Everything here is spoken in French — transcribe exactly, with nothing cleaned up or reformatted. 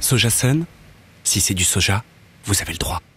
Sojasun, si c'est du soja, vous avez le droit.